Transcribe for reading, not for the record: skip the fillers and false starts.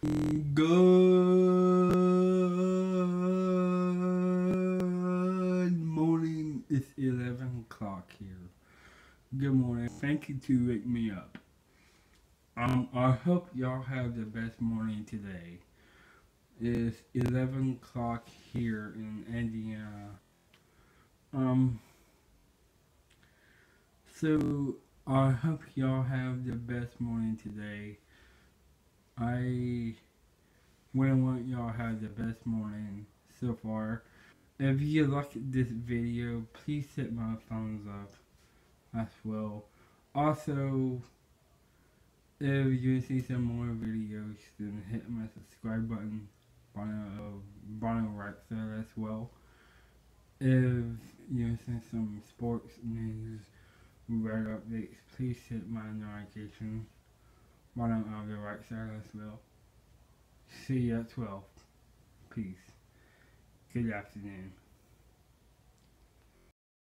Good morning. It's 11 o'clock here. Good morning. Thank you to wake me up. I hope y'all have the best morning today. It's 11 o'clock here in Indiana. Um, so I hope y'all have the best morning today. I really want y'all have the best morning so far. If you like this video, please hit my thumbs up as well. Also, if you see some more videos, then hit my subscribe button bottom right there as well. If you see some sports news, weather updates, please hit my notification bottom of the right side as well. See you at 12. Peace. Good afternoon.